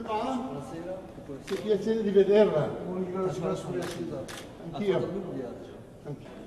Come va? Buonasera. Che piacere di vederla. Buon ricordo sulla città. Anch'io. Ha fatto il viaggio. Anch'io.